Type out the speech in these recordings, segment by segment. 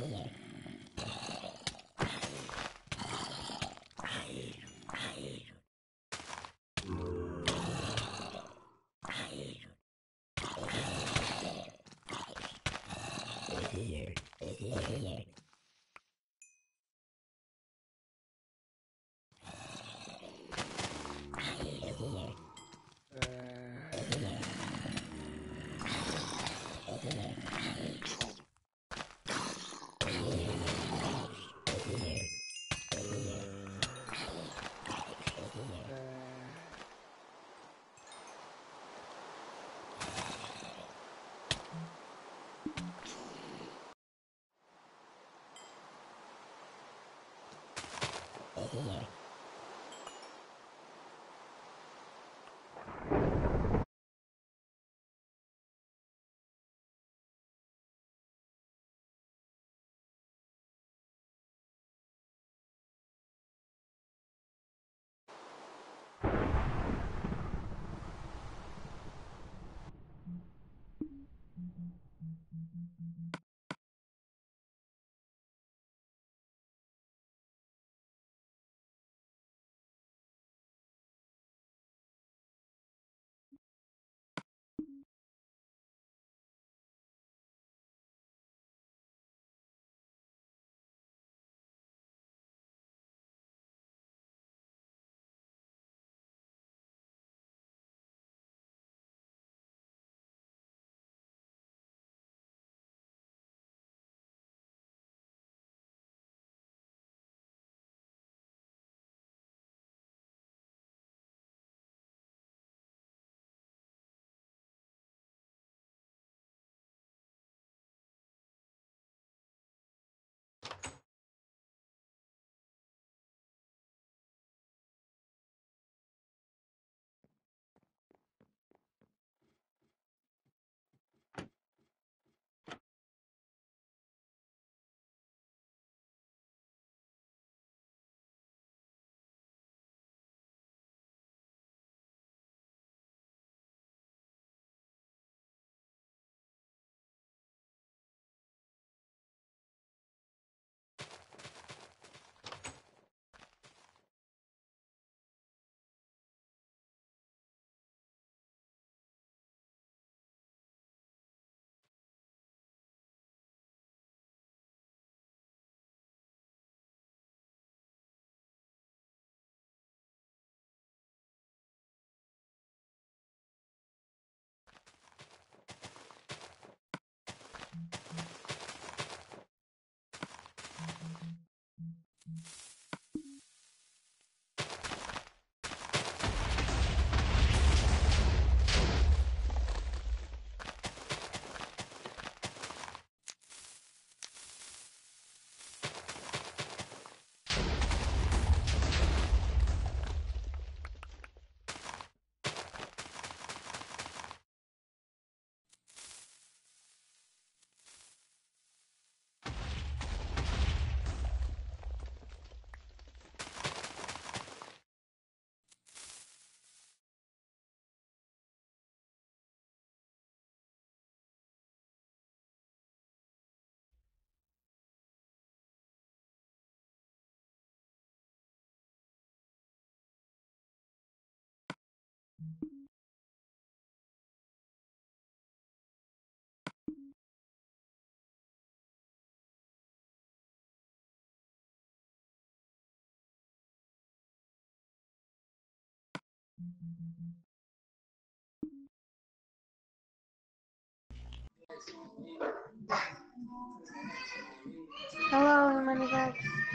Hello, Moneybags.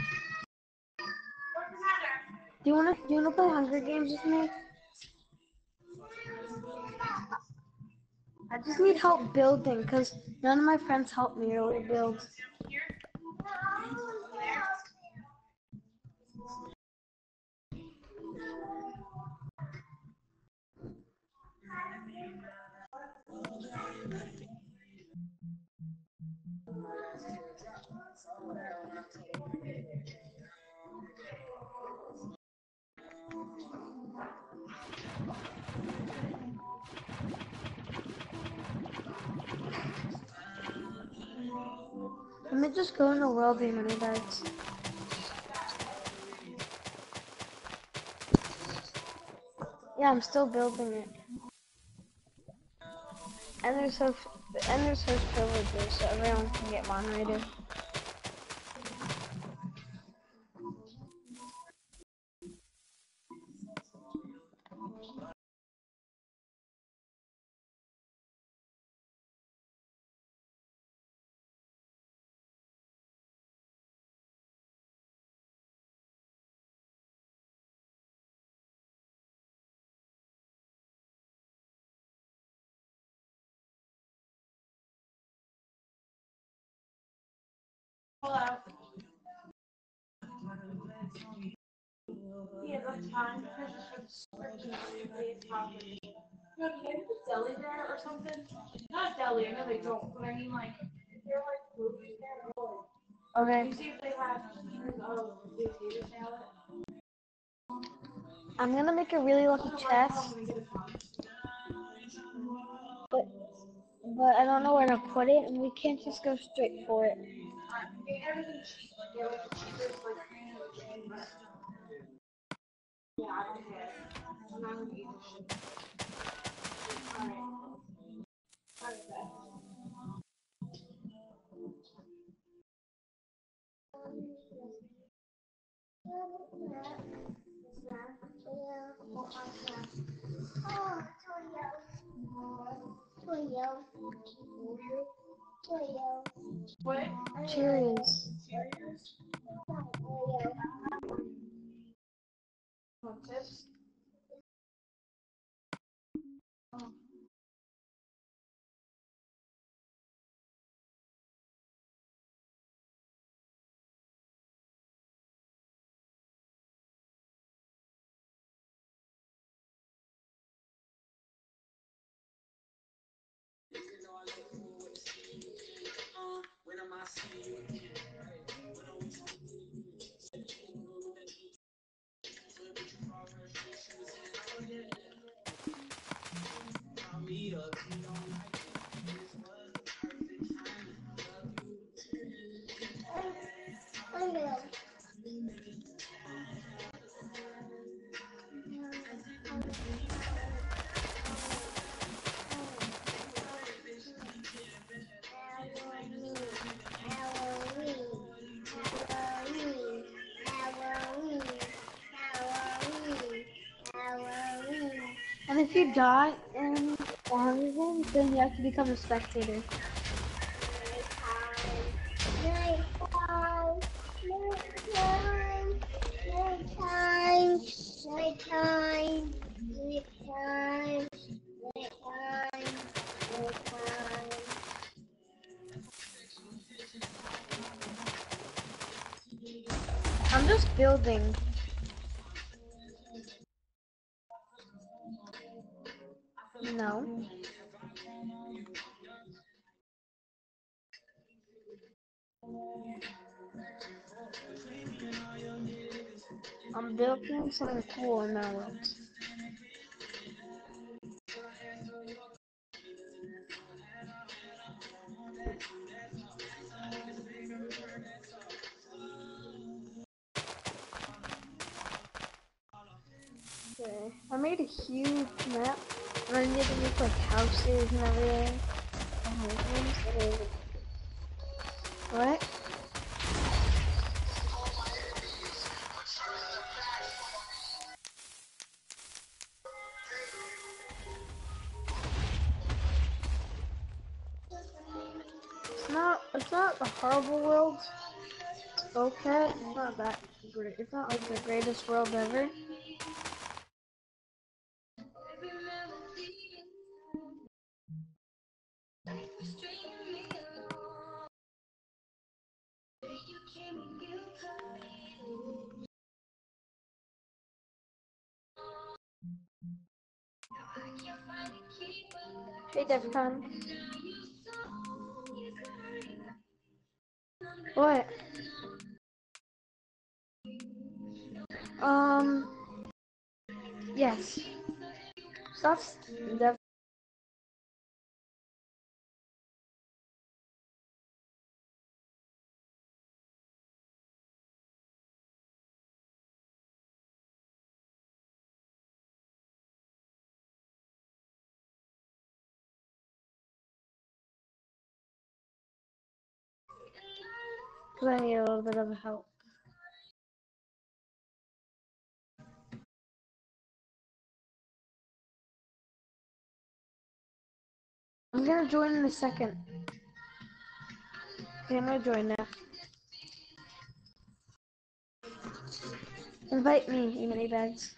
Do you wanna play Hunger Games with me? I just need help building because none of my friends help me really build. Let me just go in the world game and guys. Yeah, I'm still building it. And there's host privileges, so everyone can get moderated. Yeah, that's fine. No, do they have a deli there or something? Not deli, I know they don't, but I mean like, they're like movies there. Okay. You see if they have potato salad. I'm gonna make a really lucky chest, but I don't know where to put it, and we can't just go straight for it. Everything's cheap, like the cheapest, like yeah, I don't get it. I'm not gonna eat this shit. Alright. What? Cheers. What's this? And if you die in the Hunger Games, then you have to become a spectator. I'm just building. No. I'm building something cool now. Okay. I made a huge map. And I need to make like houses and everything. What? It's not a horrible world. Okay, it's not that great. It's not like the greatest world ever. Hey, Defcon. What? Yes. Stuff's Def. Because I need a little bit of help. I'm gonna join in a second. Okay, I'm gonna join now. Invite me, you money bags.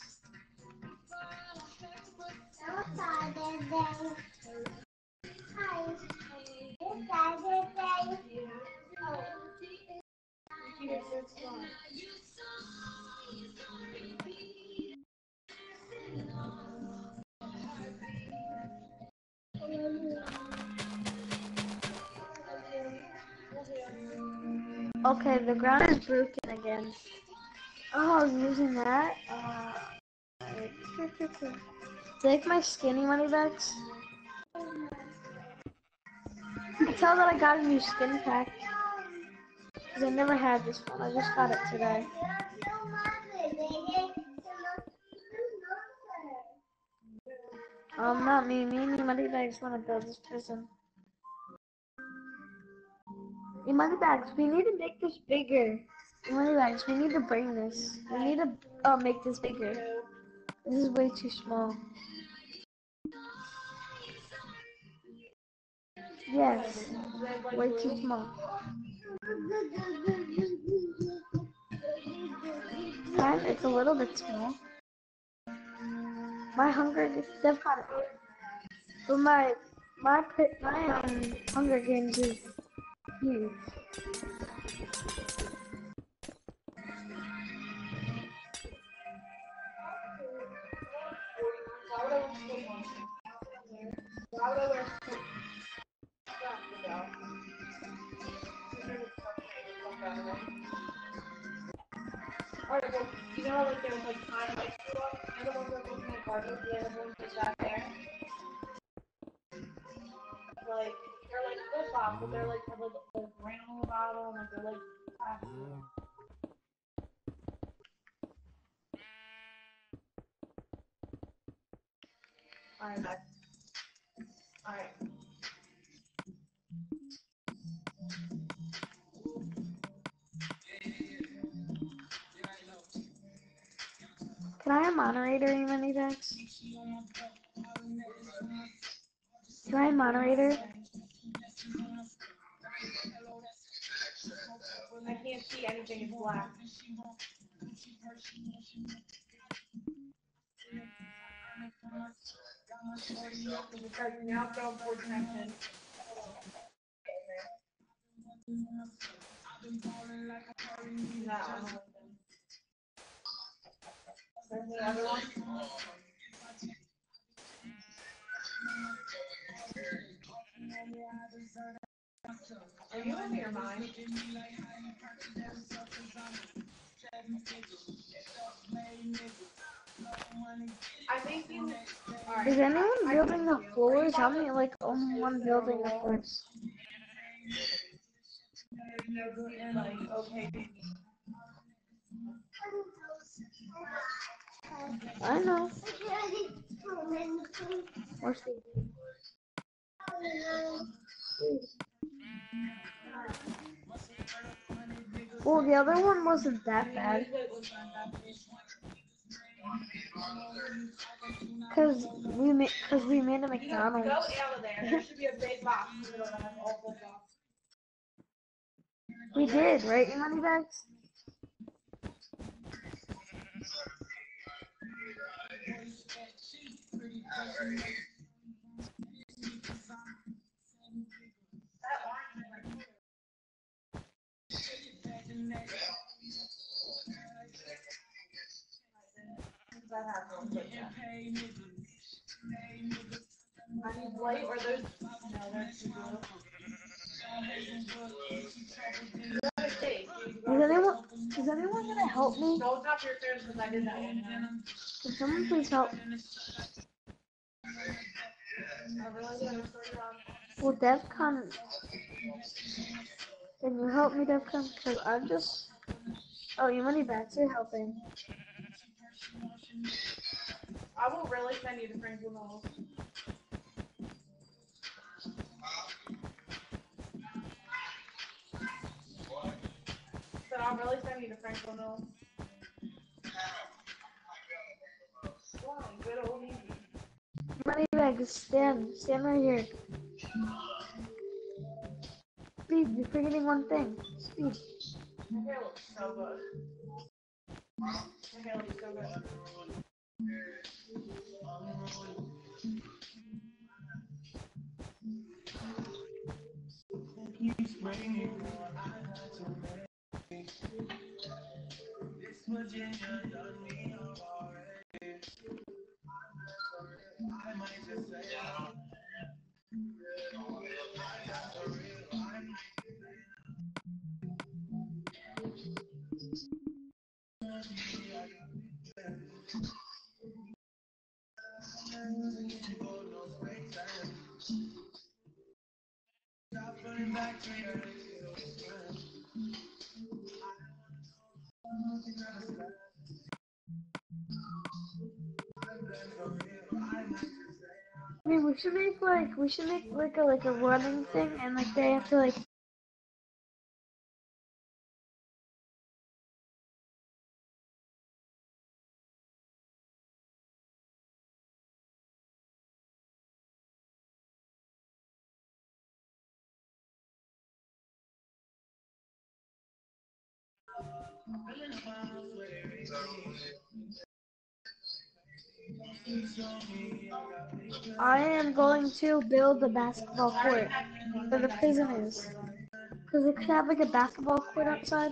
Okay, the ground is broken again. Oh, I was using that. Take my skinny money bags. You can tell that I got a new skin pack. Because I never had this one. I just got it today. Not me. Me and money bags want to build this prison. In money bags, we need to make this bigger. In money bags, we need to bring this. We need to make this bigger. This is way too small. Yes, way too small. And it's a little bit small. My Hunger Games, but my Hunger Games is huge. Alright, well, you know, like there was like time like the other ones that look like garbage, the other ones just back there. Like they're like flip flops, but they're like have like rain on the bottom, like they're like Alright, back. Alright. Can I have moderator in any decks? Can I have moderator? I can't see anything, it's black. Because now it's going for connection. The other one? Are you out of your mind? I think you. Right. Is anyone building the floors? How many, like, only one building the floors? I know. Where's the... Well, the other one wasn't that bad. Cause we made a McDonald's. Go out of there. There should be a big box. We did, right, you money bags? White or those? No, they're too blue. Is anyone gonna help me? Don't top your stairs because I did that one. Can someone please help? Well, DevCon, can you help me, DevCon? Because I'm just... Oh, you money back, you're helping. I will really send you to Franklin Knowles. mom really sent me to Franklin. Good old easy. Moneybags, stand right here. Speed, you're forgetting one thing. Speed. My hair looks so good. My hair looks so good. I mean, we should make like a running thing, and like they have to like. I am going to build a basketball court for the prisoners, because they could have like a basketball court outside.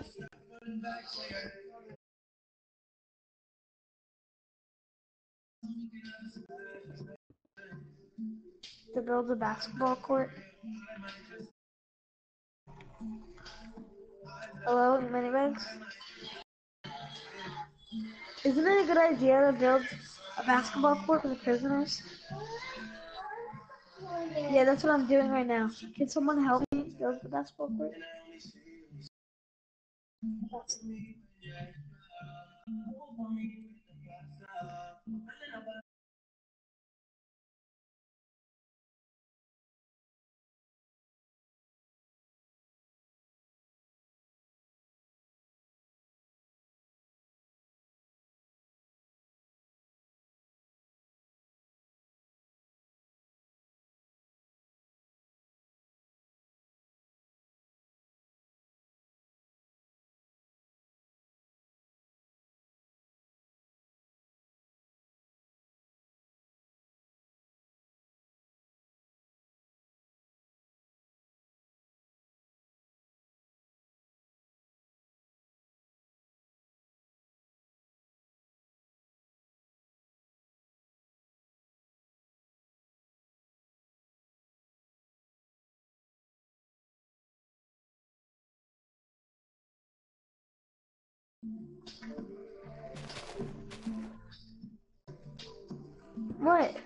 To build a basketball court. Hello, Moneybags? Isn't it a good idea to build a basketball court for the prisoners? Yeah, that's what I'm doing right now. Can someone help me build the basketball court? What?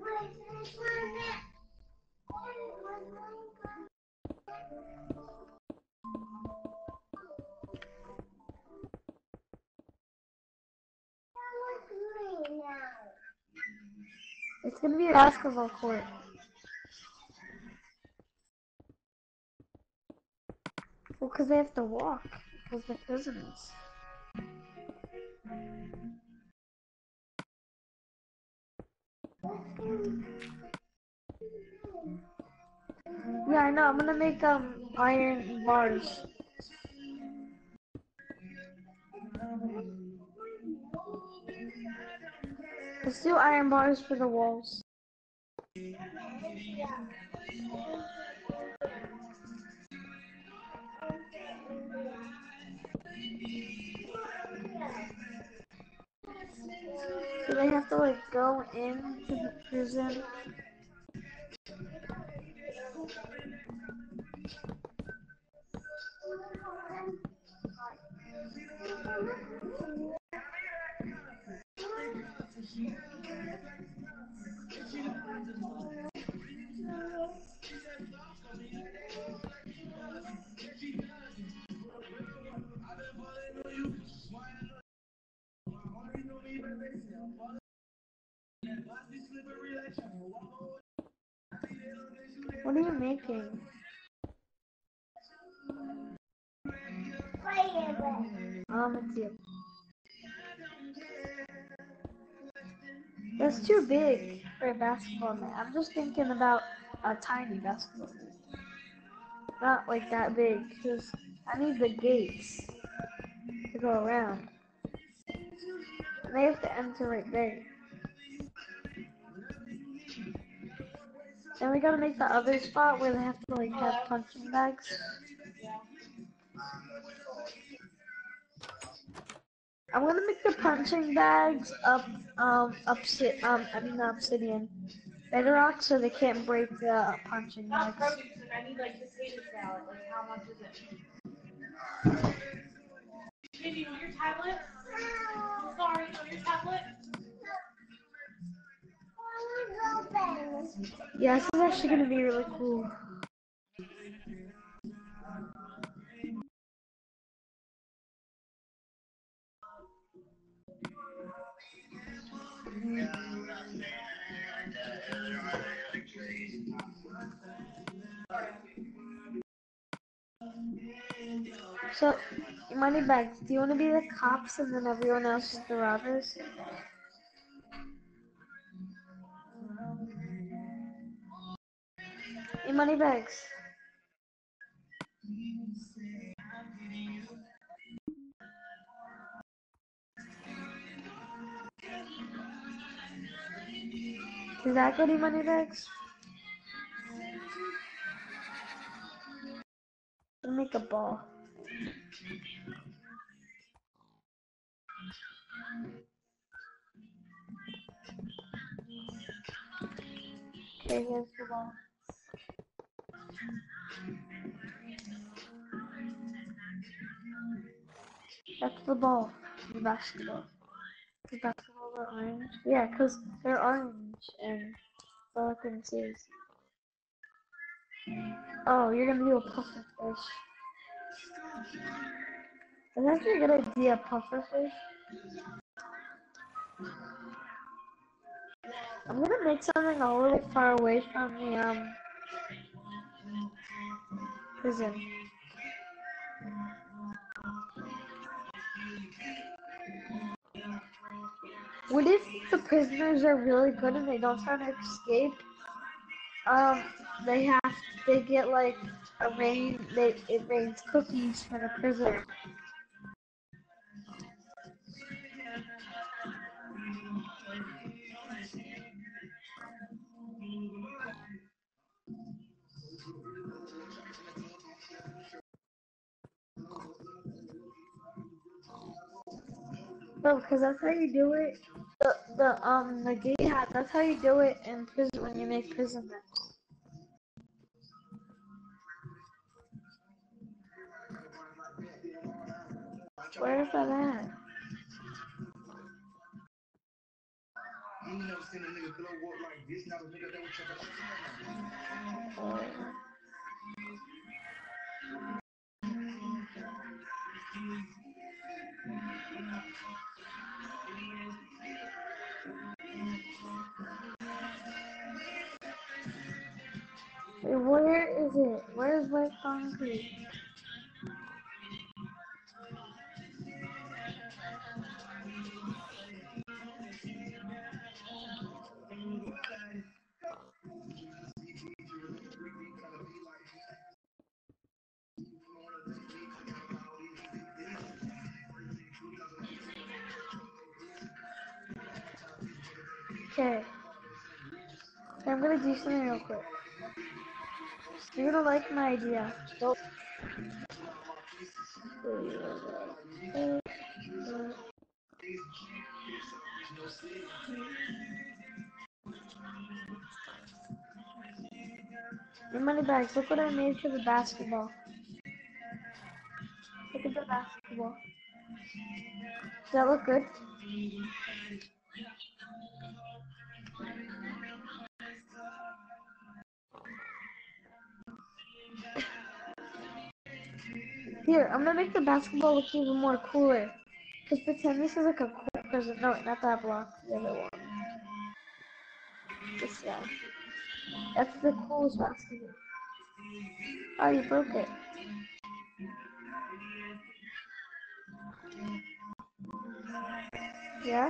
It's gonna be a basketball court. Well, because they have to walk, because they're prisoners. Yeah, I know. I'm gonna make iron bars. Let's do iron bars for the walls. So they have to like go into the prison. What are you making? It's you. That's too big for a basketball net. I'm just thinking about a tiny basketball net. Not like that big, because I need the gates to go around. And they have to enter right there. And we gotta make the other spot where they have to like have punching bags. I'm gonna make the punching bags not obsidian, bedrock, so they can't break the punching bags. I need like potato salad. Like how much is it? Baby, you want your tablet? Sorry, you want your tablet? Yeah, this is actually gonna be really cool. So, Moneybags, do you want to be the cops and then everyone else is the robbers? Hey, Moneybags. Is that good, Moneybags? We'll make a ball. Okay, here's the ball. That's the ball. The basketball. The basketball are orange. Yeah, because they're orange and all I can see is. Oh, you're gonna do a puffer fish. That's actually a good idea, puffer fish. I'm gonna make something a little far away from the prison. What if the prisoners are really good and they don't try to escape? They get like it rains cookies for the prisoner. No, because that's how you do it. The gate hat. That's how you do it in prison when you make prison maps. Where is that at? Where is it? Where is white concrete? Okay. I'm gonna do something real quick. You're gonna like my idea. Don't. The money bags. Look what I made for the basketball. Look at the basketball. Does that look good? Here, I'm gonna make the basketball look even more cooler. Cause pretend this is like a cool prison. No, not that block. The other one. This guy. That's the coolest basketball. Oh, you broke it. Yeah?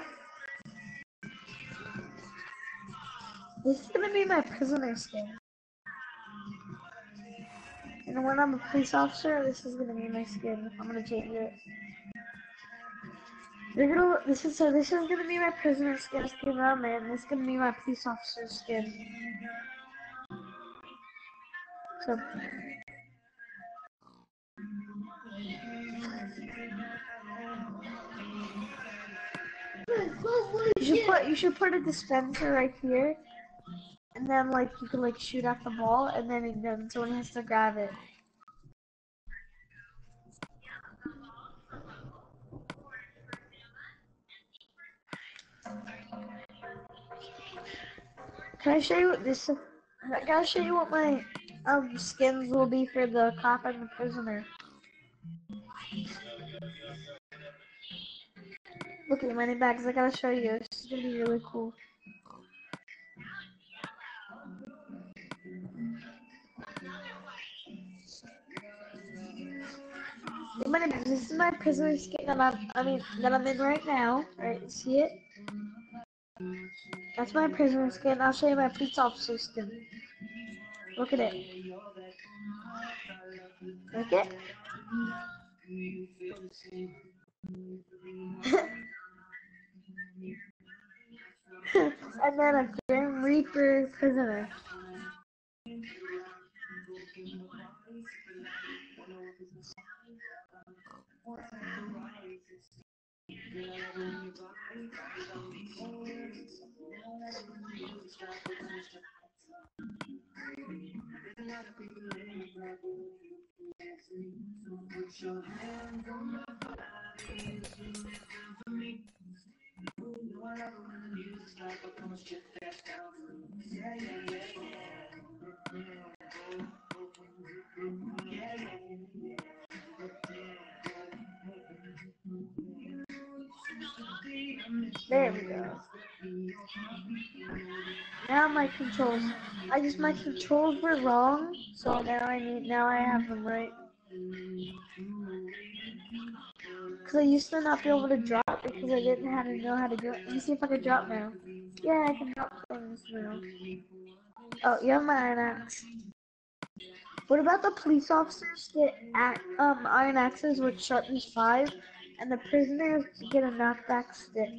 This is gonna be my prisoner skin. And when I'm a police officer, this is gonna be my skin. I'm gonna change it. This is gonna be my prisoner skin on there, and this is gonna be my police officer skin. So you should put a dispenser right here, and then like you can like shoot at the ball, and then someone has to grab it. Can I show you what this? I gotta show you what my skins will be for the cop and the prisoner. Look at my bags. I gotta show you. This is gonna be really cool. This is my prisoner skin that I'm in right now. Right, see it? That's my prisoner skin. I'll show you my police officer skin. Look at it. Like it? And then a Grim Reaper prisoner. There we go. Now my controls. My controls were wrong, so now I have them right. Cause I used to not be able to drop because I didn't know how to do it. Let me see if I can drop now. Yeah, I can drop things now. Oh, you have my iron axe. What about the police officers get iron axes with sharpness 5, and the prisoners get a knockback stick?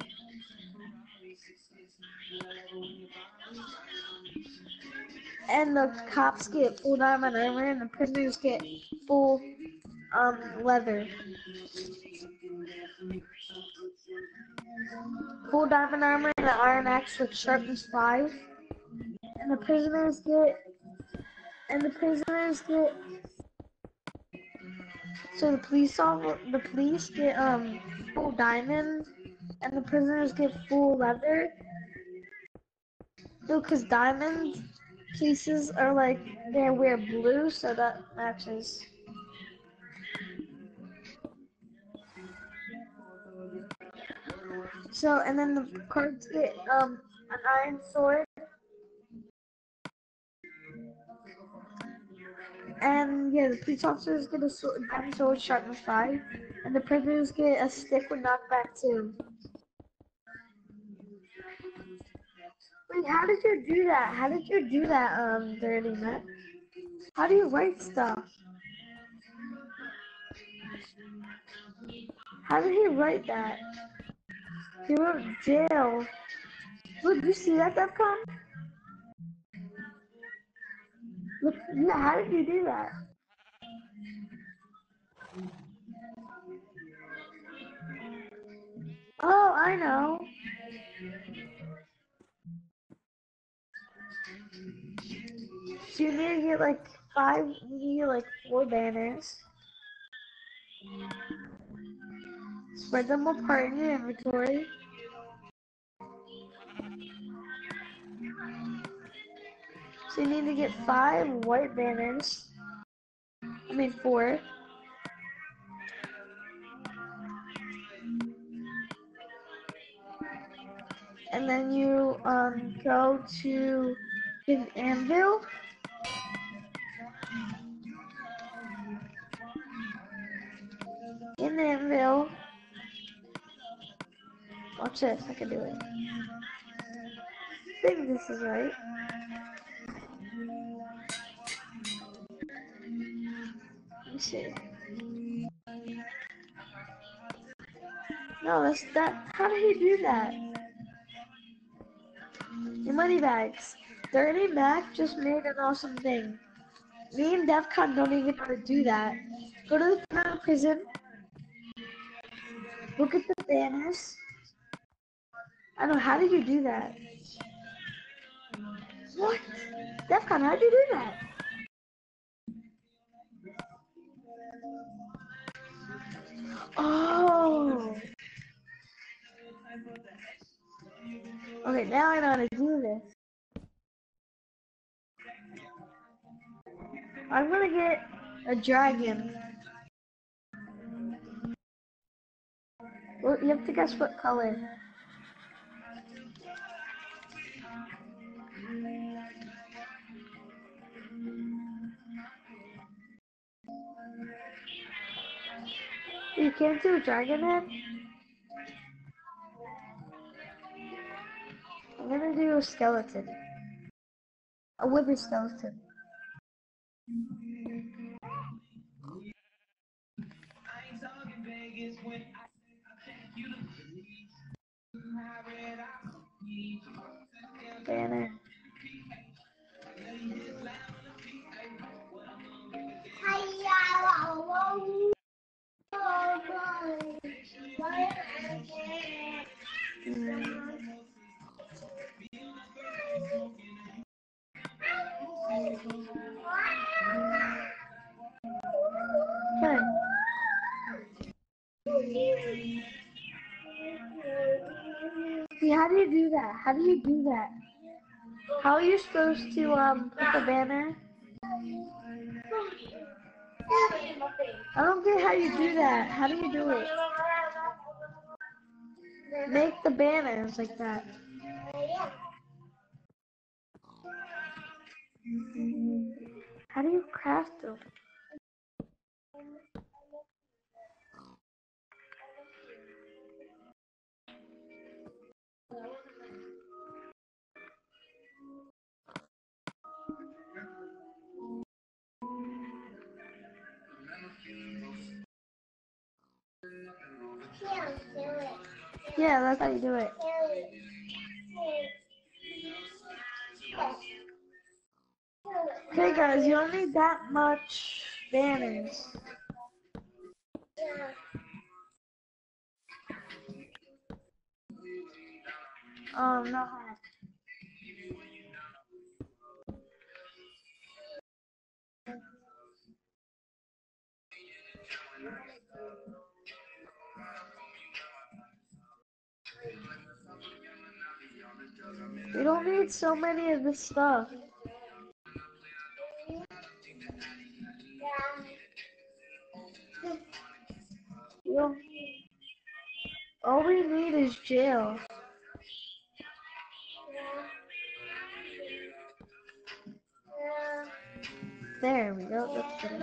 And the cops get full diamond armor, and the prisoners get full leather. Full diamond armor and an iron axe with sharpness 5, and the prisoners get. So the police get full diamond, and the prisoners get full leather. No, because diamond pieces are like they wear blue, so that matches. So and then the cards get an iron sword, and yeah, the police officers get a diamond sword sharpness 5, and the prisoners get a stick with knockback 2. Wait, how did you do that? How did you do that, Dirty Matt? How do you write stuff? How did he write that? He wrote jail. Look, you see that, Defcon? Look, yeah, how did you do that? Oh, I know. So you need to get like 4 banners. Spread them apart in your inventory. So you need to get 5 white banners. 4. And then you go to an anvil. In the anvil, Watch this, I can do it. I think this is right. Let me see. No, that's that. How did he do that? Your money bags. Dirty Mac just made an awesome thing. Me and Defcon don't even know how to do that. Go to the front of prison. Look at the banners. I don't know, how did you do that? What? Defcon, how did you do that? Oh. Okay, now I know how to do this. I'm gonna get a dragon. Well, you have to guess what color. You can't do a dragon head? I'm gonna do a skeleton. A wither skeleton. Banner. Okay. See, how do you do that? How do you do that? How are you supposed to put the banner? I don't get how you do that. How do you do it? Make the banners like that. How do you craft them? Yeah, that's how you do it. Okay, guys, you don't need that much banners. No. We don't need so many of this stuff. Yeah. All we need is jail. There we go. That's good.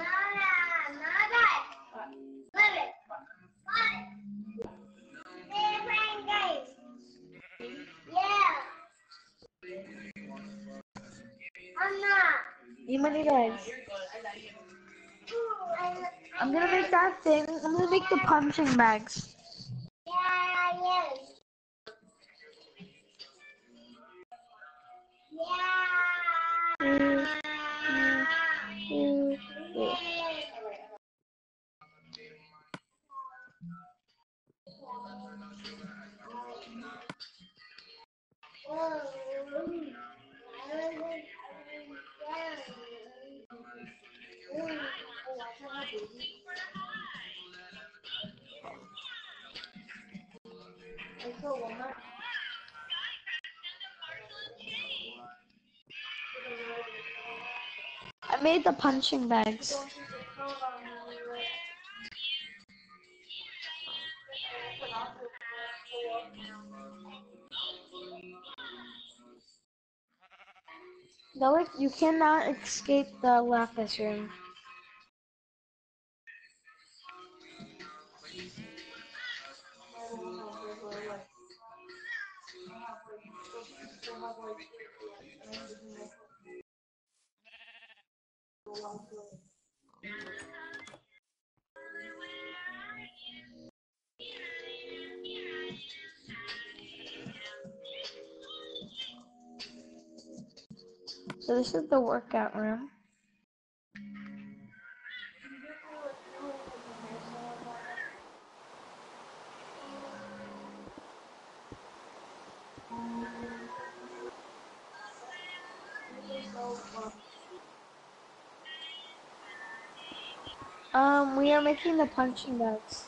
You money guys. I'm gonna make that thing. I'm gonna make the punching bags. I made the punching bags. No, you cannot escape the Lapis room. So this is the workout room. We are making the punching bags.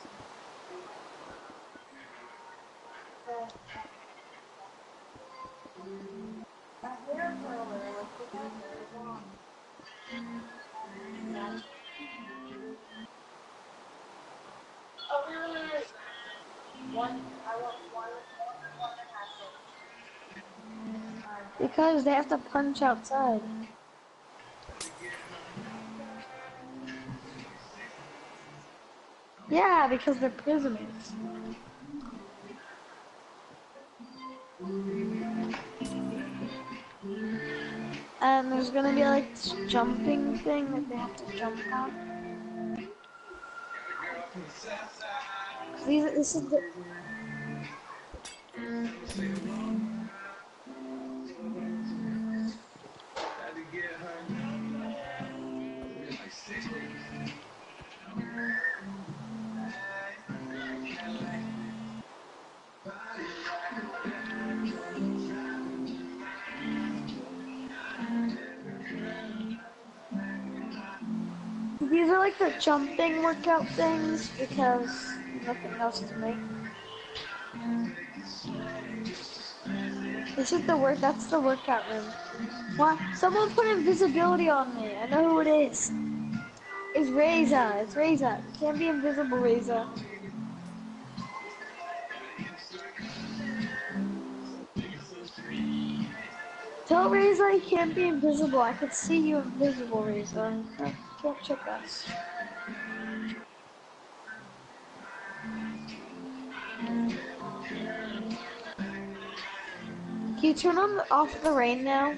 Because they have to punch outside. Yeah, because they're prisoners. And there's gonna be like this jumping thing that they have to jump on. This is the... These are like the jumping workout things because nothing else to make. That's the workout room. Why? Someone put invisibility on me. I know who it is. It's Reza. It's Reza. You can't be invisible, Reza. Tell Reza he can't be invisible. I could see you invisible, Reza. You can't trick us. Can you turn off the rain now?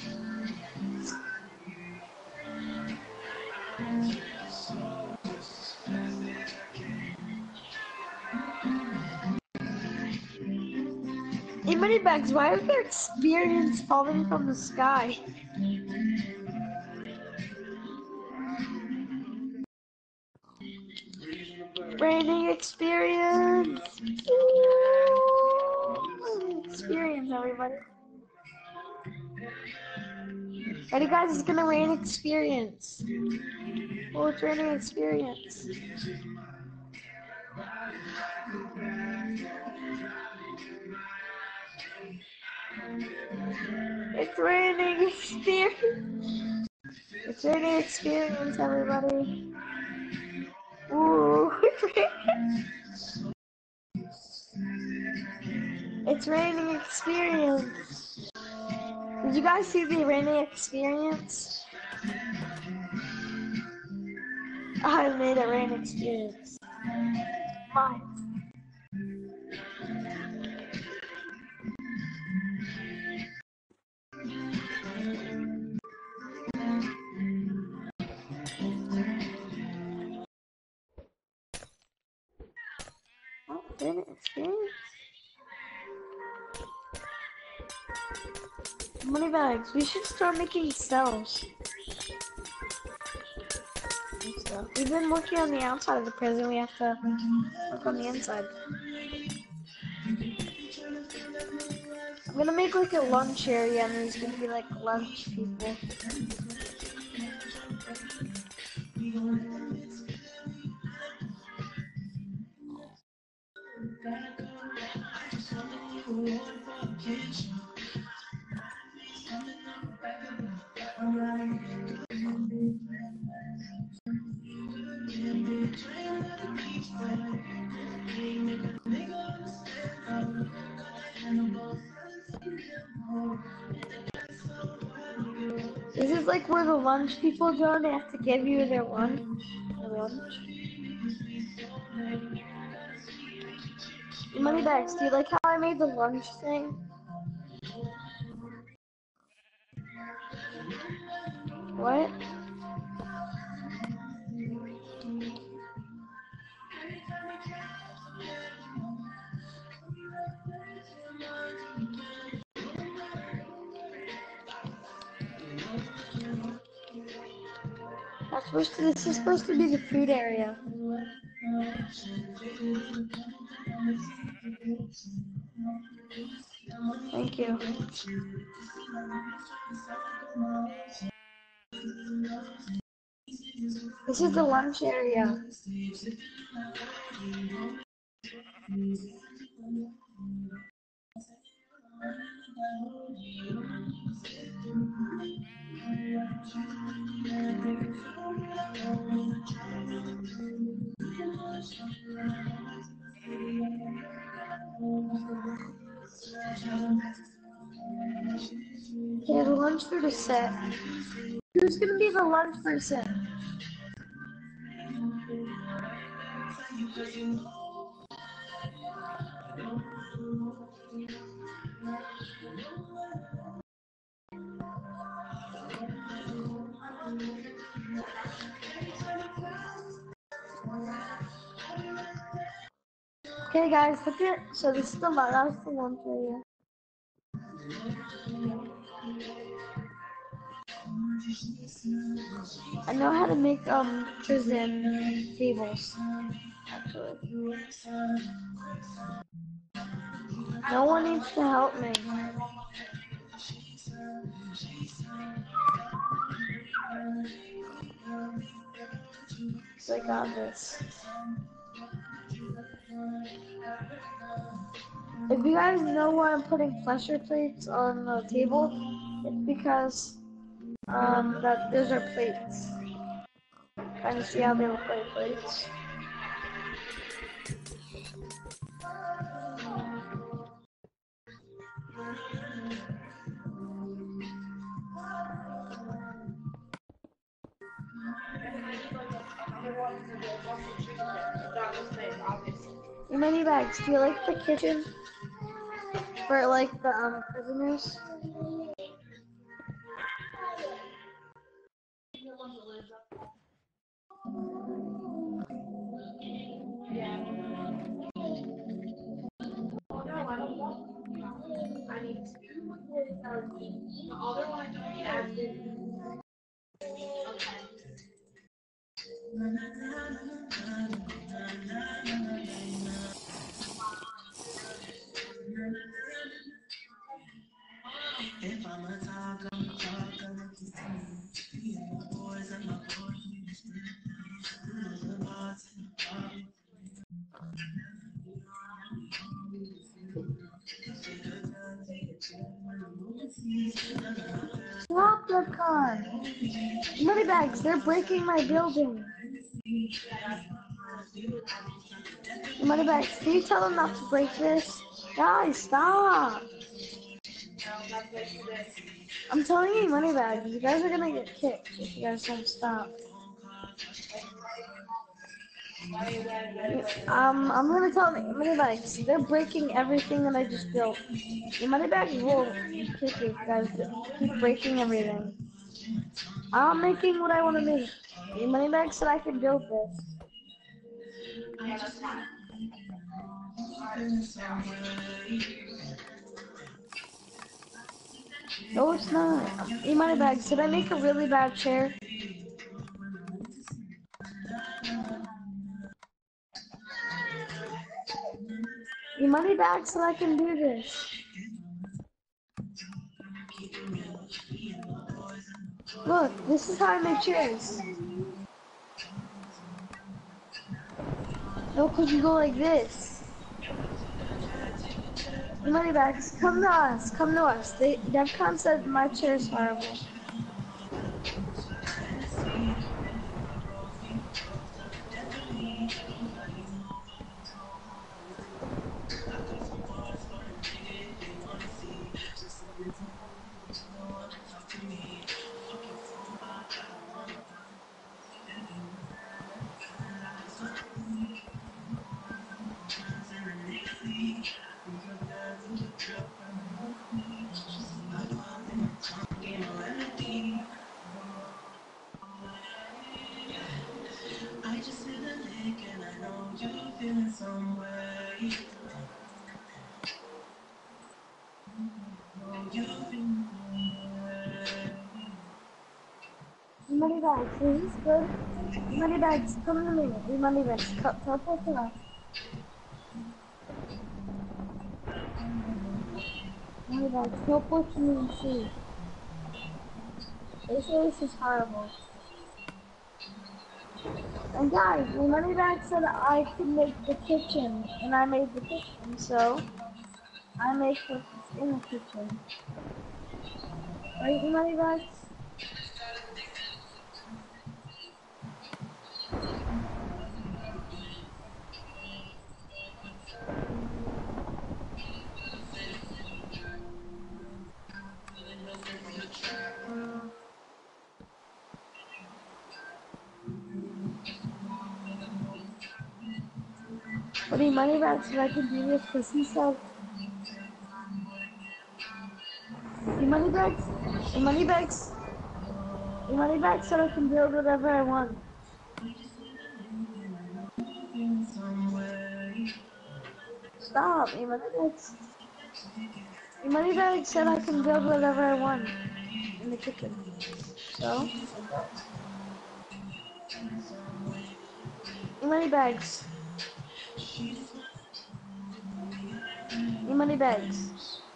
Hey, Moneybags, why are there experience falling from the sky? Raining experience! Experience, everybody. Ready, guys? It's gonna rain experience. Oh, it's raining experience. It's raining experience. It's raining experience, everybody. Ooh, it's raining. It's raining experience. Did you guys see the raining experience? I made a rain experience. Fine. Oh, raining experience? Moneybags, we should start making cells. We've been working on the outside of the prison, we have to work on the inside. I'm gonna make like a lunch area and there's gonna be like lunch people. This is like where the lunch people go, they have to give you their lunch. Moneybags, do you like how I made the lunch thing? What? This is supposed to be the food area. Thank you. This is the lunch area. Yeah, the lunch food is set. Who's gonna be the lunch person? Okay, guys, look at. So this is that's the lunch area. I know how to make chairs and tables. Actually, no one needs to help me. So I got this. If you guys know why I'm putting pressure plates on the table, it's because that those are plates. Kind of see how they look like plates. Money bags. Do you like the kitchen for like the prisoners? Stop the car! Money bags, they're breaking my building. Money bags, can you tell them not to break this? Guys, stop! I'm telling you, money bags, you guys are gonna get kicked if you guys don't stop. I'm gonna tell them, money bags, they're breaking everything that I just built. The money bags will kick you if you guys keep breaking everything. I'm making what I want to make. The money bag said I can build this. No, it's not. The money bag said I make a really bad chair. The money bag said I can do this. Look, this is how I make chairs. No, because you go like this. The money bags, come to us, come to us. DevCon said my chair is horrible. bags. Is this good? Money bags, come to me. We money bags. Teleport to us. Money bags, teleport to me and see. They say this is horrible. And guys, my money bag said I could make the kitchen, and I made the kitchen, so I make what's in the kitchen. Right, money bags? But the money bag said I could do this because he said the money bags, the money bag said I can build whatever I want. Stop, the money bag said I can build whatever I want in the kitchen. So, the money bags, the money bags.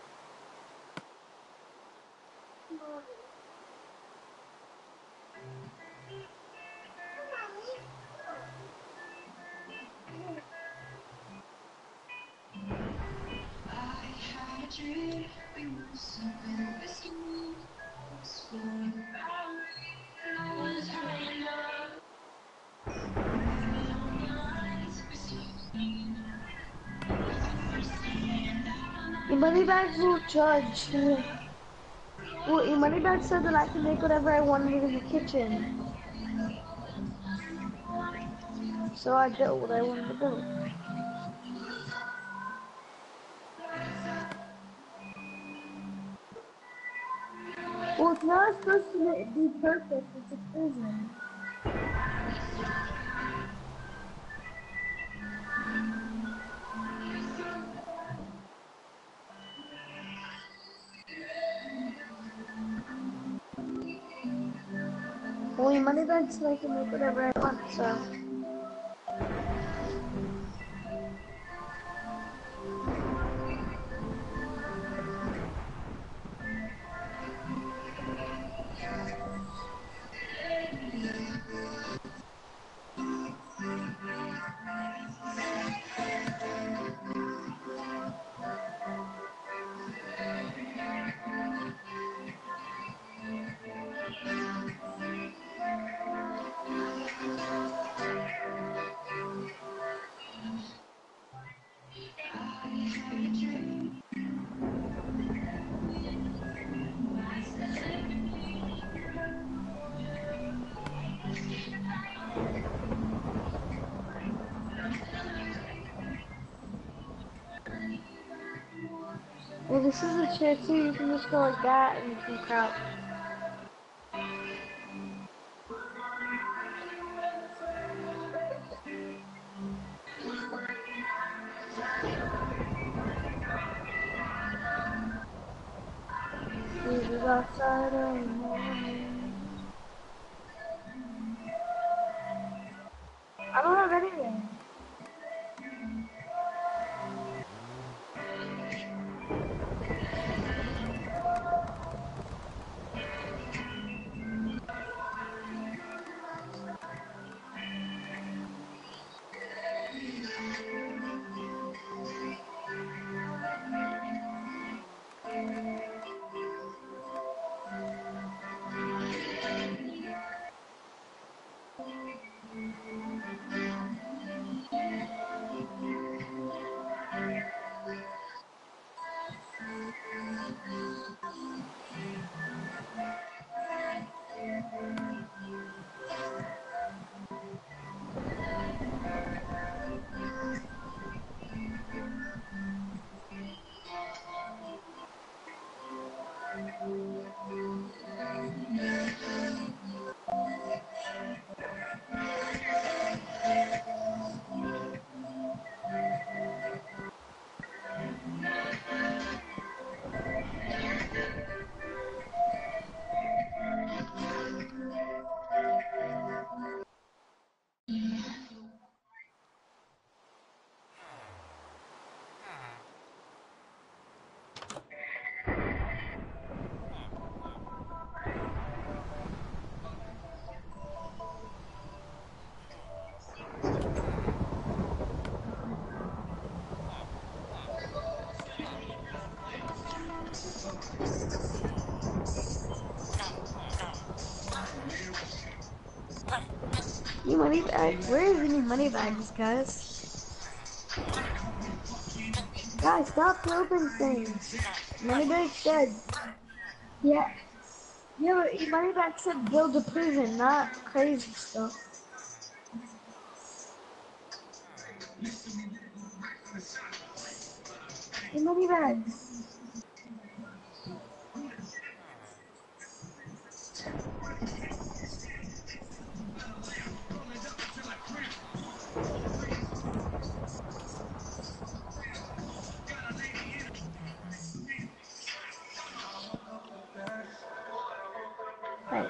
The money bags will judge me. Well, the money bag said that I can make whatever I wanted in the kitchen. So I built what I wanted to build. Well, it's not supposed to be perfect, it's a prison. Well, the money bag said I can make whatever I want, so. Well, this is a chair too, you can just go like that and you can crouch. We was outside early morning. I don't have anything. money bags? Where is any money bags, guys? Guys, stop building things. Money bag said, yeah, yeah, but money bag said build a prison, not crazy stuff. Hey, money bags. Hey.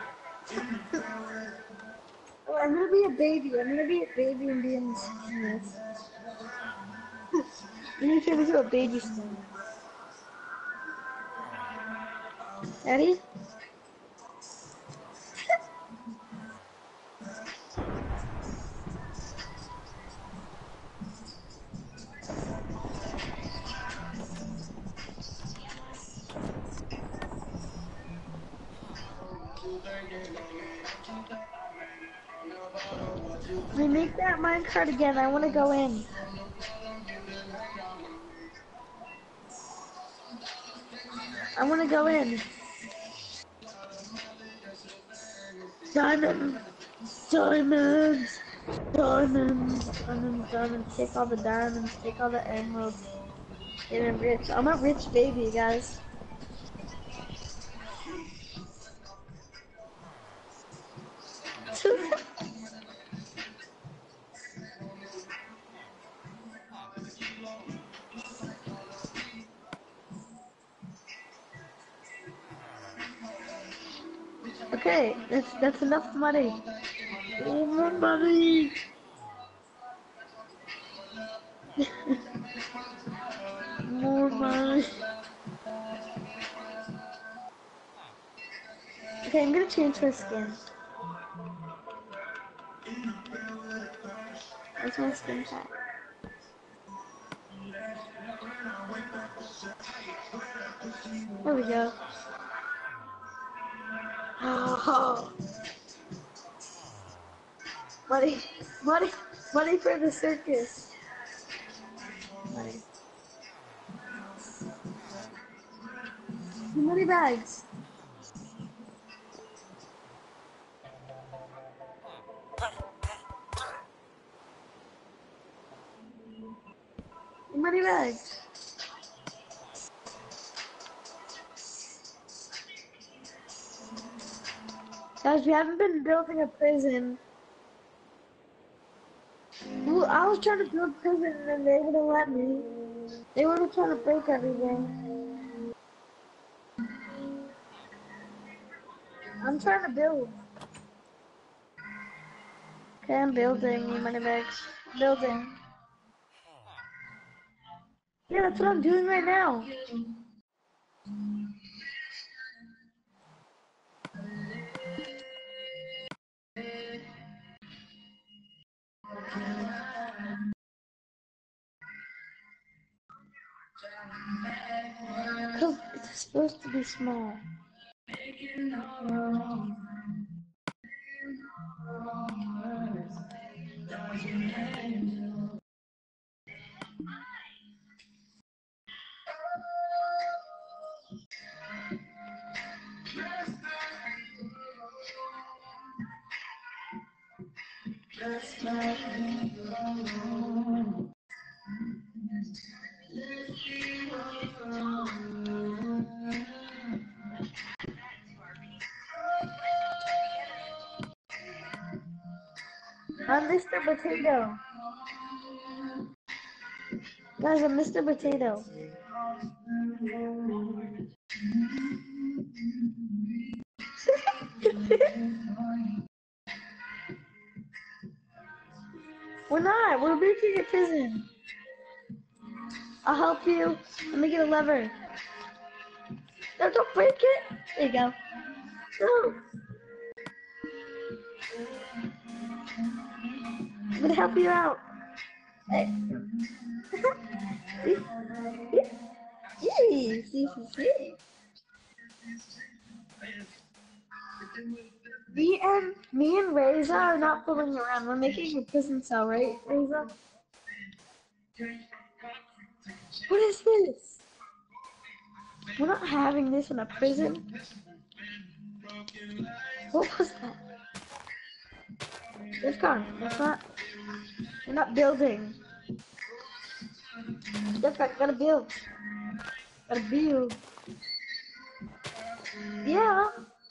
Oh, I'm gonna be a baby. I'm gonna be a baby and be in this. Let me turn into a baby stone. Ready? Remake that minecart again. I want to go in. I want to go in. Diamonds! Diamonds! Diamonds! Diamonds! Diamonds! Take all the diamonds. Take all the emeralds. Getting rich. I'm a rich baby, guys. Okay, that's enough money. Oh, more money! More money. Okay, I'm gonna change my skin. What's my skin type? There we go. Oh, money, money, money for the circus. Money. Money bags. Money bags. Guys, we haven't been building a prison. Well, I was trying to build a prison and then they wouldn't let me. They were trying to break everything. I'm trying to build. Okay, I'm building, you money bags. Building. Yeah, that's what I'm doing right now. Because it's supposed to be small. I'm Mr. Potato. Guys, I'm Mr. Potato. We're not. We're breaking a prison. I'll help you. Let me get a lever. No, don't break it. There you go. No. I'm gonna help you out. Hey. See. Me and Reza are not fooling around. We're making a prison cell, right, Reza? What is this? We're not having this in a prison. What was that? Defcon, that's not. We're not building. Defcon, gotta build. Gotta build. Yeah.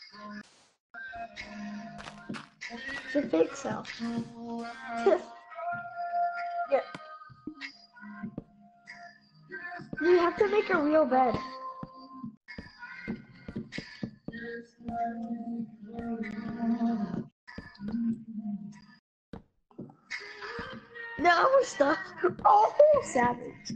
It's a fake cell. Yeah. You have to make a real bed. No, we're stuck. Oh, savage.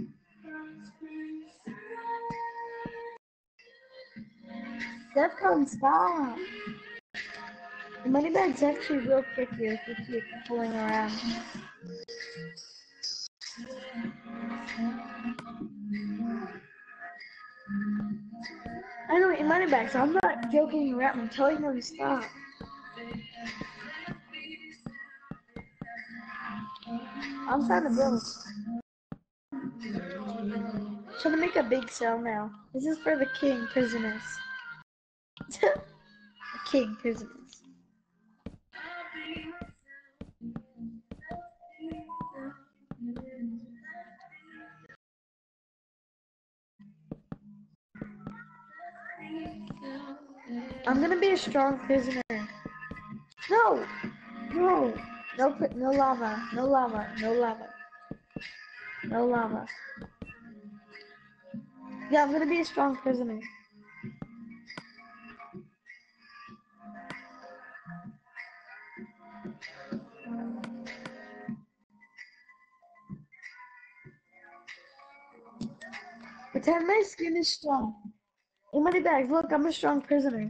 Defcon, stop. The money bag's actually real tricky if you keep pulling around. I know, in money bags, I'm not joking around. I'm telling them to stop. I'm trying to build. Trying to make a big cell now. This is for the king prisoners. The king prisoners. I'm gonna be a strong prisoner. No! No! No lava. No lava. No lava. No lava. Yeah, I'm gonna be a strong prisoner. Pretend my skin is strong. In money bags, look, I'm a strong prisoner.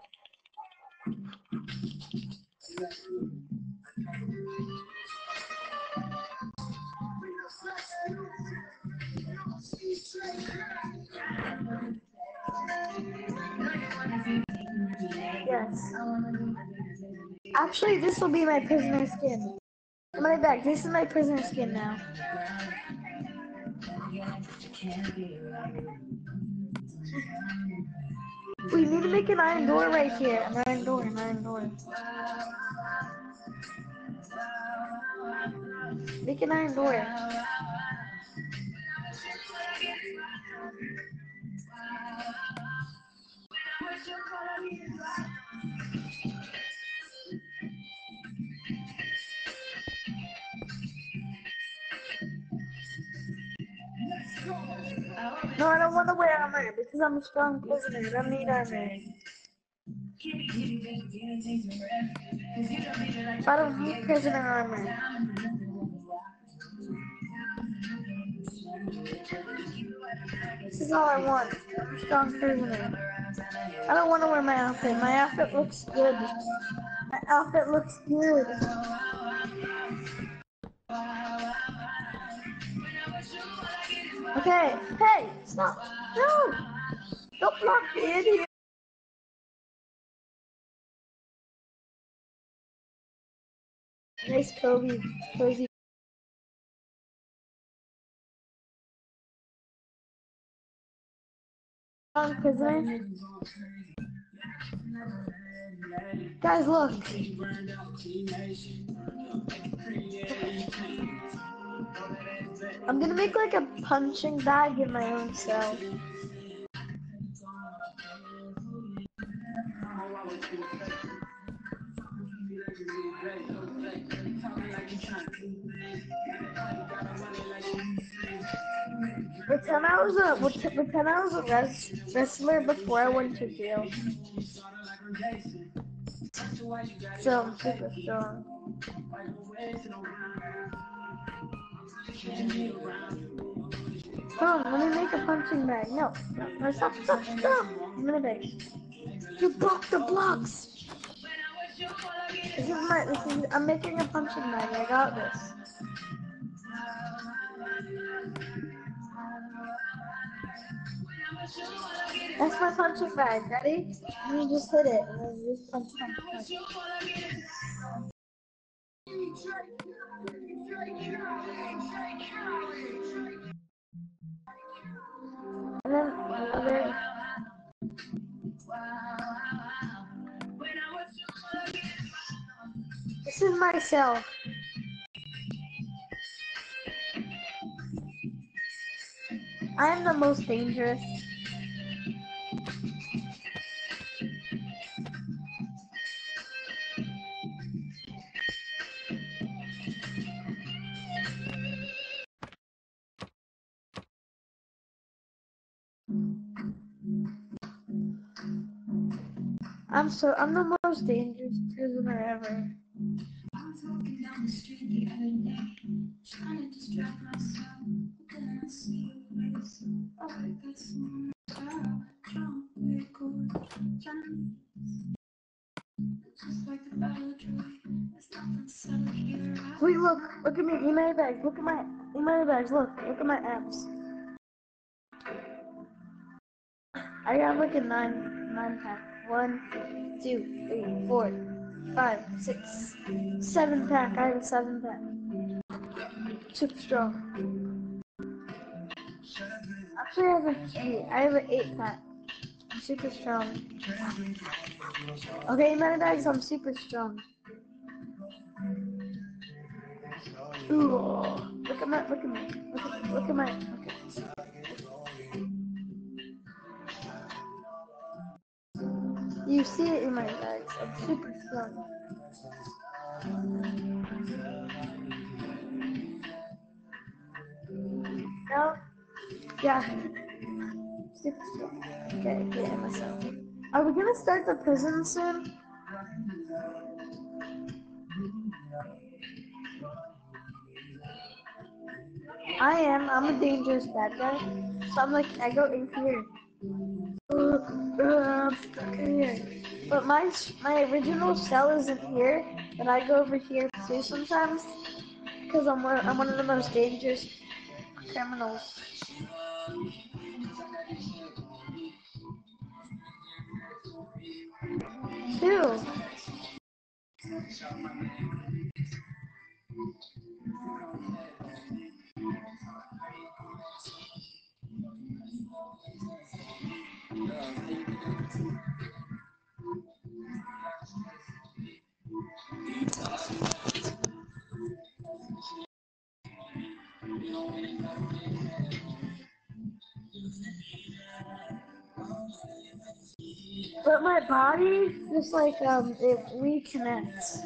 Yes. Actually, this will be my prisoner skin. In money bag, this is my prisoner skin now. We need to make an iron door right here. An iron door, an iron door. Make an iron door. No, I don't want to wear armor because I'm a strong prisoner. I don't need armor. I don't need prisoner armor. This is all I want. I'm a strong prisoner. I don't want to wear my outfit. My outfit looks good. My outfit looks good. Okay, hey, stop. No! Don't block the idiot. Nice cozy. Prisoner. Guys, look. I'm gonna make like a punching bag in my own cell. Pretend I was a wrestler before I went to jail. So I'm super strong. Come on, let me make a punching bag. No, stop. I'm gonna make. You broke the blocks. I'm making a punching bag. I got this. That's my punching bag. Ready? And you just hit it. And then you just punch, punch, punch. And then this is my cell. I am the most dangerous. I'm the most dangerous prisoner ever. I was walking down the street the other day, trying to distract myself, but then I see your face. I got some drunk with gold Chinese. Just like the battle of Troy, there's nothing settled here. Wait, look at me, email bags, look at my email bags, look at my apps. I got like a nine pack. 1, 2, 3, 4, 5, 6, 7 pack. I have a 7 pack. Super strong. Actually, I have an 8 pack. I'm super strong. Okay, my bags. I'm super strong. Ooh, look at my. You see it in my bags. I'm super strong. No? Yeah. Super strong. Okay, yeah, myself. Are we gonna start the prison soon? I am. I'm a dangerous bad guy. So I'm like, I go in here. I'm stuck in here. But my original cell isn't here. But I go over here too sometimes. Because I'm one of the most dangerous criminals. Two. But my body just like it reconnects.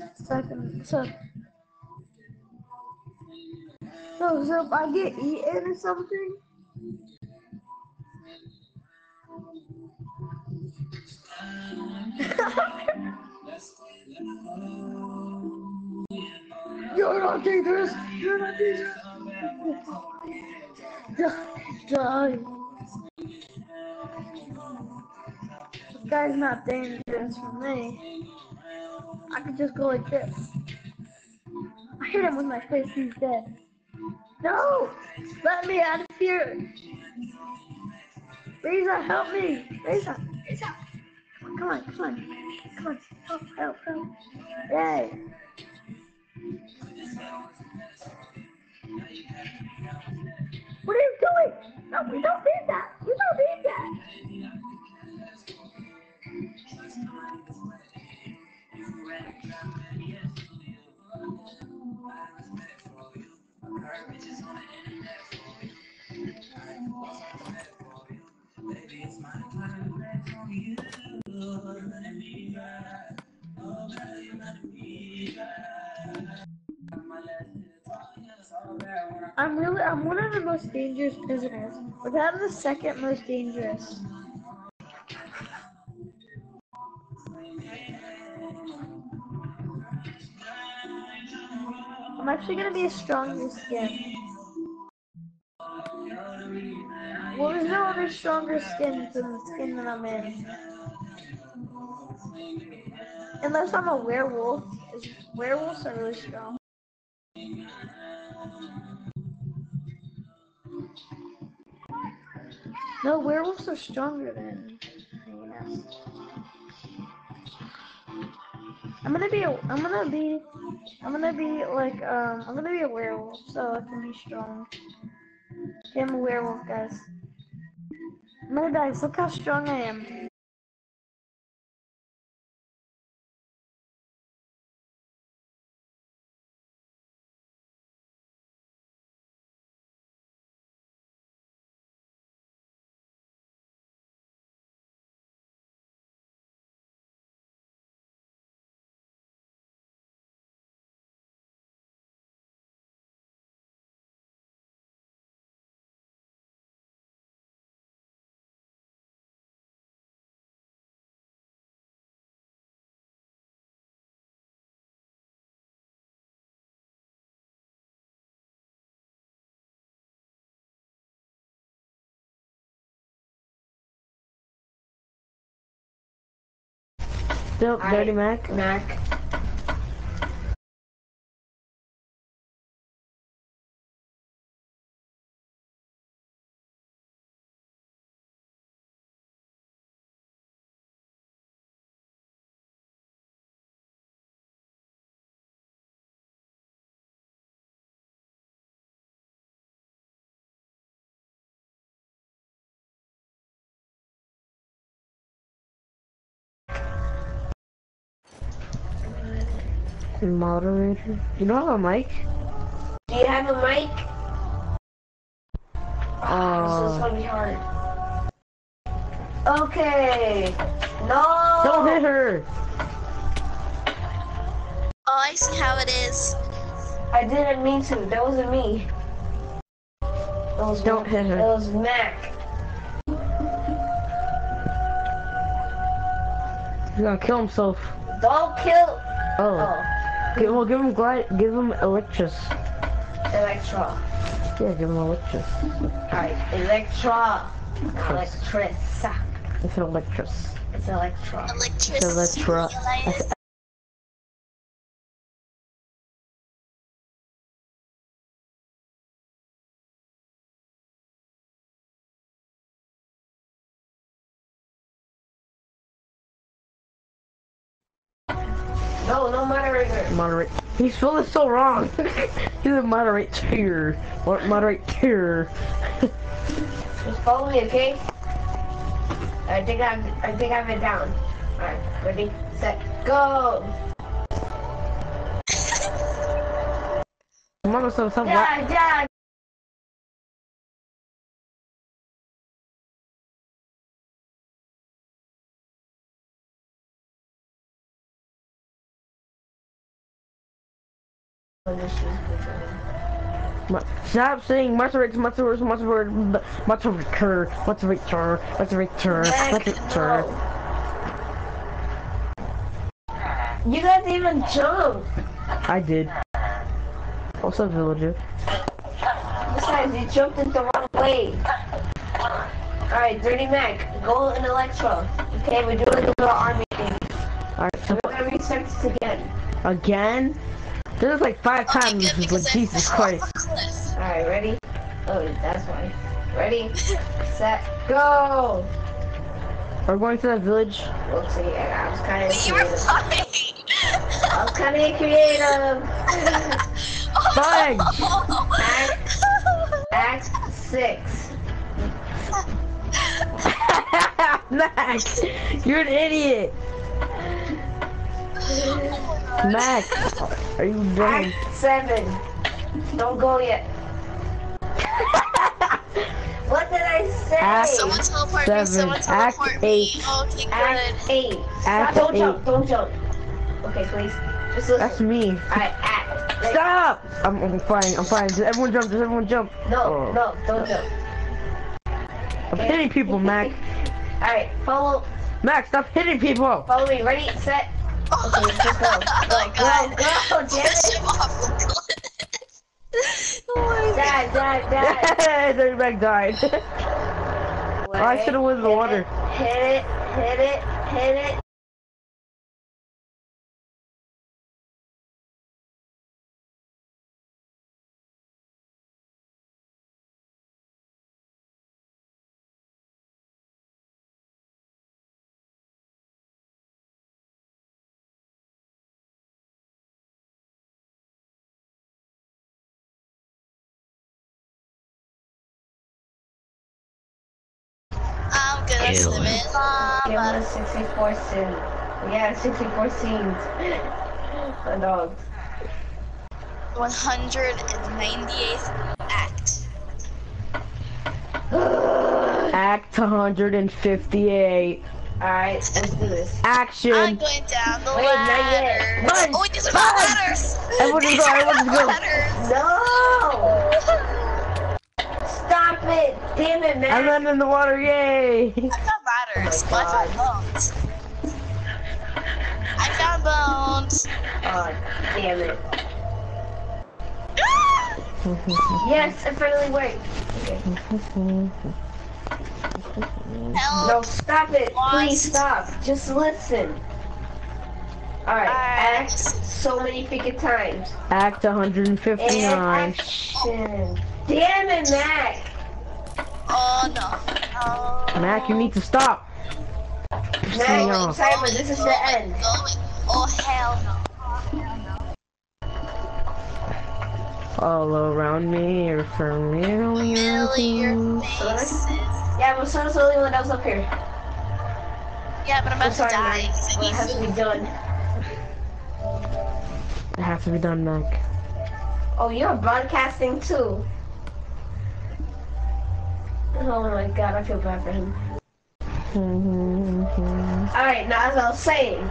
So if I get eaten or something. You're not dangerous. You're not dangerous. Die. This guy's not dangerous for me. I could just go like this. I hit him with my fist. He's dead. No! Let me out of here. Reza, help me. Reza. Come on. Help. Yay. What are you doing? No, we don't need that. I'm one of the most dangerous prisoners, but I'm the second most dangerous. I'm actually gonna be a stronger skin. Well, there's no other stronger skin than the skin that I'm in. Unless I'm a werewolf. Werewolves are really strong. No, werewolves are stronger than hyenas. I'm gonna be a werewolf so I can be strong. Okay, I'm a werewolf, guys. Guys, look how strong I am. Still, Dirty Mac. Moderator. You don't have a mic? Do you have a mic? This is gonna be hard. Okay. No. Don't hit her. Oh, I see how it is. I didn't mean to. That wasn't me. That was Don't hit her. That was Mac. He's gonna kill himself. Don't kill. Oh. Oh. Give him give him Electrus. Electra. Yeah, give him Electrus. Alright. Electra. Electris. It's an Electrus. It's Electra. Electricity. It's Electra. Elias. No, no moderator. Moderate. He's feeling so wrong. He's a moderator. What moderator? Just follow me, okay? I think I have it down. Alright, ready, set, go! Come on, stop. Yeah. Stop saying moderator. You guys even jump! I did. What's up, villager? Besides, you jumped it the wrong way. Alright, Dirty Mac, go in Electro. Okay, we're doing the little army thing. Alright, so We're gonna research this again. again? This is like 5 Okay, times. good, because Like, Jesus I fell Christ. off a cliff. Alright, ready? Oh, that's why. Ready, set, go! We're going to that village. Whoopsie, I was kind of Wait, you were creative. flying. I was kind of creative. Fudge! Act 6. Max, you're an idiot. Max, are you done? Act 7. Don't go yet. What did I say? Act Someone teleport me, 7. someone Act teleport me. 8. Okay, Act good. 8. Act Stop, don't 8. jump, don't jump. Okay, please. Just listen. That's me. Alright, act. Stop! I'm fine. Just everyone jump. No, no, don't jump. I'm hitting people, Mac. Alright, follow Max, stop hitting people! me. Ready, set. Okay, let's just go. Oh my god. Go, damn Push it. him off the cliff. Oh my god. Die. Dirty Mac died. Oh, I should have won the water. Hit it. Give us 64 scenes. Yeah, 64 scenes. The dogs. 198th act. Act 158. Alright, let's do this. Action. I'm going down the Wait, not yet. ladders. Run, Oh, these are run. ladders. Everyone just go, everyone just go. Ladders. No! Stop it! Damn it, I man! landed in the water, yay! I found ladders. Oh but my I found bones. I found bones. Oh, damn it. Yes, it finally worked. Okay. Help. No, stop it. Lost. Please stop. Just listen. Alright, Alright. act so many freaking times. Act And 159. action. Damn it, Mac. Oh no. Oh. Mac, you need to stop. Mac, off. Simon, this is the end. Going. Oh hell no. All around me are familiar Familiar things. faces. Yeah, but Sona's the only one that was up here. Yeah, but I'm I'm about to sorry, die. Mac. So But it has to be done. It has to be done, Mac. Oh, you're broadcasting too. Oh my god, I feel bad for him. Alright, now as I was saying.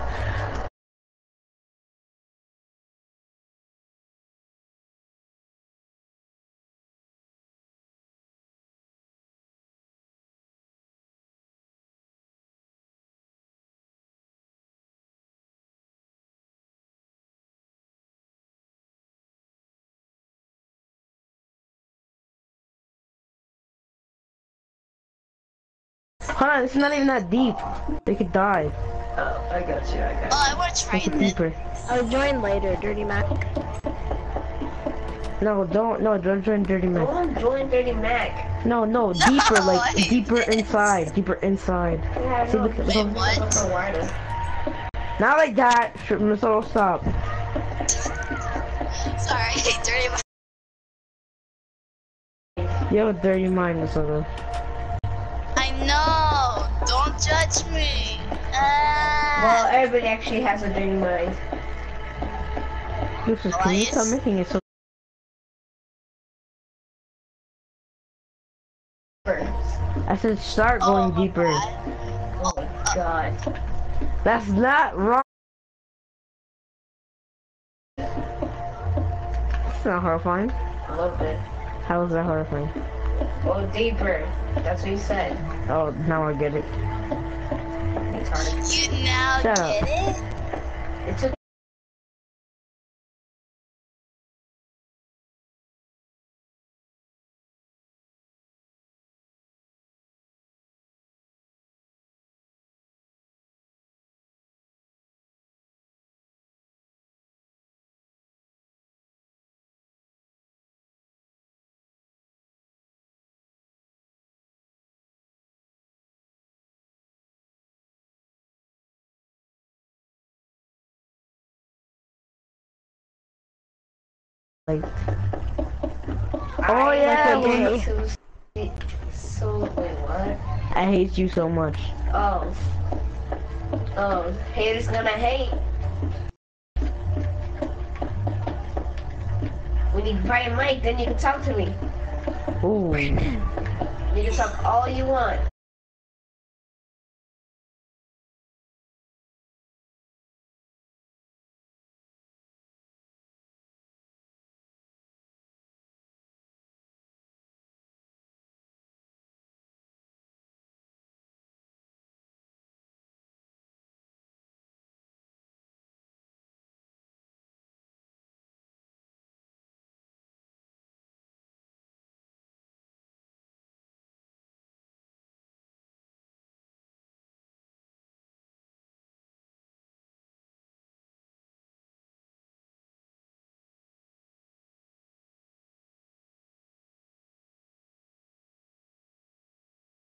Hold on, it's not even that deep. They could die. Oh, I got you, I got Oh, I want to try Make it this. deeper. I'll join later, Dirty Mac. No, don't join Dirty you. Mac. Go on, join Dirty Mac. No, deeper, No, like, I hate deeper this. inside, deeper inside. Yeah, See, no, look at Wait, the what? for water. Not like that. So stop. Sorry, dirty. You have a dirty mind, Minnesota. I know. Don't judge me. Well, everybody actually has a dirty mind. Lucius, can you stop making it so? I said start going deeper. Oh my god. That's not wrong. It's not horrifying. A little bit. How is that horrifying? Go deeper. That's what he said. Oh, now I get it. Retarded. You now Shut get up. it? It took Like, oh yeah. wait, so wait, what? I hate you so much. Oh. Oh, haters gonna hate. We need bright mic, then you can talk to me. Ooh. You can talk all you want.